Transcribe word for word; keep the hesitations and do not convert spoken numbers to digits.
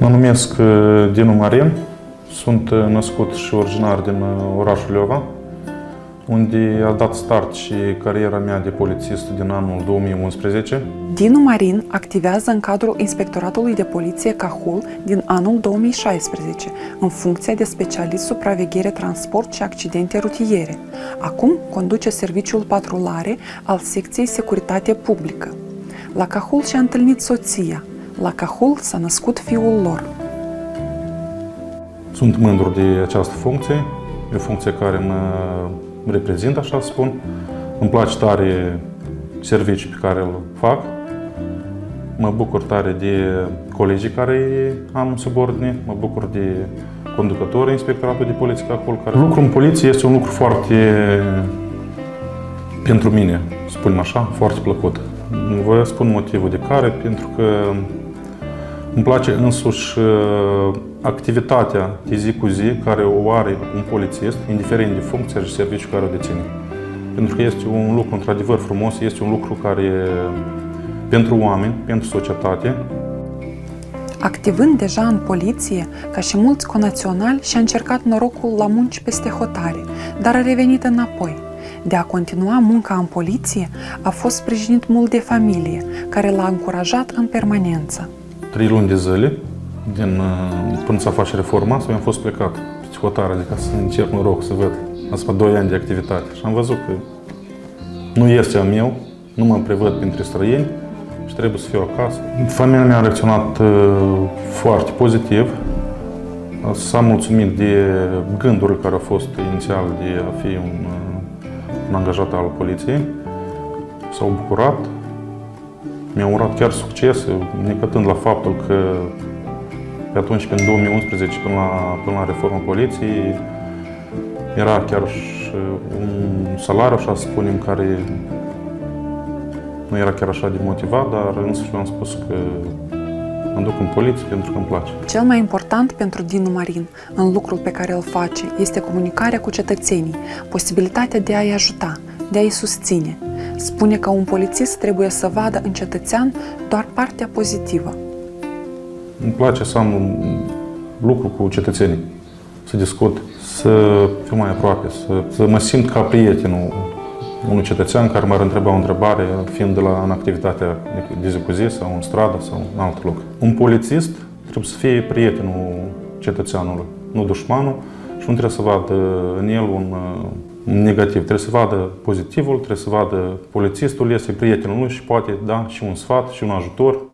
Mă numesc Dinu Marin, sunt născut și originar din orașul Leova, unde a dat start și cariera mea de polițist din anul două mii unsprezece. Dinu Marin activează în cadrul Inspectoratului de Poliție Cahul din anul două mii șaisprezece, în funcția de specialist supraveghere transport și accidente rutiere. Acum conduce serviciul patrulare al secției Securitate Publică. La Cahul și-a întâlnit soția. La Cahul s-a născut fiul lor. Sunt mândru de această funcție, e o funcție care mă reprezintă, așa să spun. Îmi place tare serviciul pe care îl fac. Mă bucur tare de colegii care am sub ordine, mă bucur de conducătorul Inspectoratului de Poliție Cahul. Care... Lucrul în poliție este un lucru foarte, pentru mine, spunem așa, foarte plăcut. Vă spun motivul de care, pentru că îmi place însuși activitatea de zi cu zi care o are un polițist, indiferent de funcția și serviciul care o deține. Pentru că este un lucru într-adevăr frumos, este un lucru care pentru oameni, pentru societate. Activând deja în poliție, ca și mulți conaționali, și-a încercat norocul la munci peste hotare, dar a revenit înapoi. De a continua munca în poliție, a fost sprijinit mult de familie, care l-a încurajat în permanență. Trei luni de zile, din, până s-a face reforma, să am fost plecat pe hotare, adică să încerc noroc, să văd. Asta doi ani de activitate. Și am văzut că nu este al meu, nu mă prevăd printre străini și trebuie să fiu acasă. Familia mea a reacționat foarte pozitiv. S-a mulțumit de gândurile care au fost inițial de a fi un, un angajat al poliției. S-au bucurat. Mi-au urat chiar succes, necătând la faptul că pe atunci, pe două mii unsprezece, până la, până la reforma poliției, era chiar și un salariu, așa să spunem, care nu era chiar așa de motivat, dar însă eu am spus că mă duc în poliție pentru că îmi place. Cel mai important pentru Dinu Marin în lucrul pe care îl face este comunicarea cu cetățenii, posibilitatea de a-i ajuta, de a-i susține. Spune că un polițist trebuie să vadă în cetățean doar partea pozitivă. Îmi place să am un lucru cu cetățenii, să discut, să fiu mai aproape, să, să mă simt ca prietenul unui cetățean care m-ar întreba o întrebare, fiind de la, în activitatea de zi cu zi sau în stradă sau în alt loc. Un polițist trebuie să fie prietenul cetățeanului, nu dușmanul, și nu trebuie să vadă în el un negativ. Trebuie să vadă pozitivul, trebuie să vadă polițistul, este prietenul lui și poate da și un sfat și un ajutor.